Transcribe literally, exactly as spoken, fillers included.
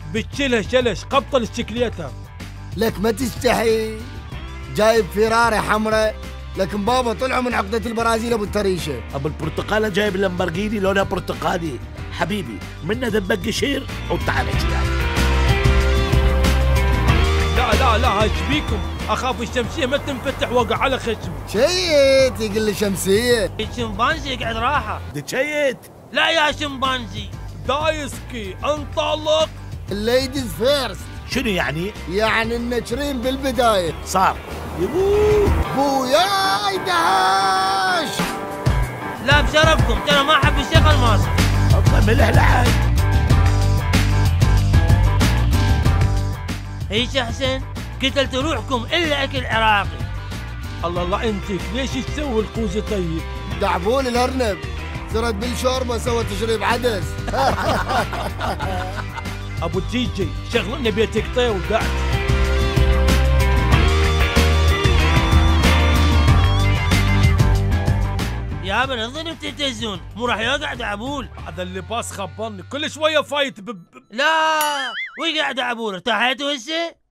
بتشيلها شلش قبطل الشكليتها. لك ما تستحي، جايب فيراري حمراء، لكن بابا طلعوا من عقدة البرازيل ابو التريشه. ابو البرتقاله جايب لامبرجيني لونها برتقالي. حبيبي منا ذنبك قشير وتعال شوي. لا لا لا هاي بيكم، اخاف الشمسيه ما تنفتح واقع على خشم. شيت يقول لي شمسيه. الشمبانزي يقعد راحه. دشيت. لا يا شمبانزي. دايسكي انطلق. الليديز فيرست. شنو يعني؟ يعني النشرين بالبدايه. صار يبوه بوياي دهاش. لا بشرفكم ترى ما احب الشغل ماسك. الله ملح لحد. ايش احسن؟ قتلت روحكم الا اكل عراقي. الله الله انتك ليش تسوي القوزه طيب؟ دعبول الارنب زرت بالشوربه سوى تشريب عدس. ابو تيجي شغلنا بيتك طيب ودعت. يا ابن الظن بتتزون مو راح يوقع دعبول. هذا اللباس خبرني كل شويه فايت ب... لا ويقع دعبول ارتاحيتوا هسه؟